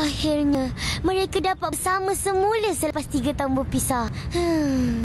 Akhirnya, mereka dapat bersama semula selepas 3 tahun berpisah.